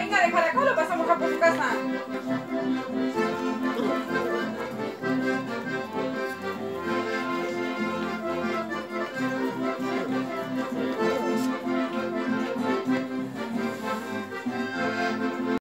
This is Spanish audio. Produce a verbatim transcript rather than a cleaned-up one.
venga a dejar acá o lo pasamos acá por su casa.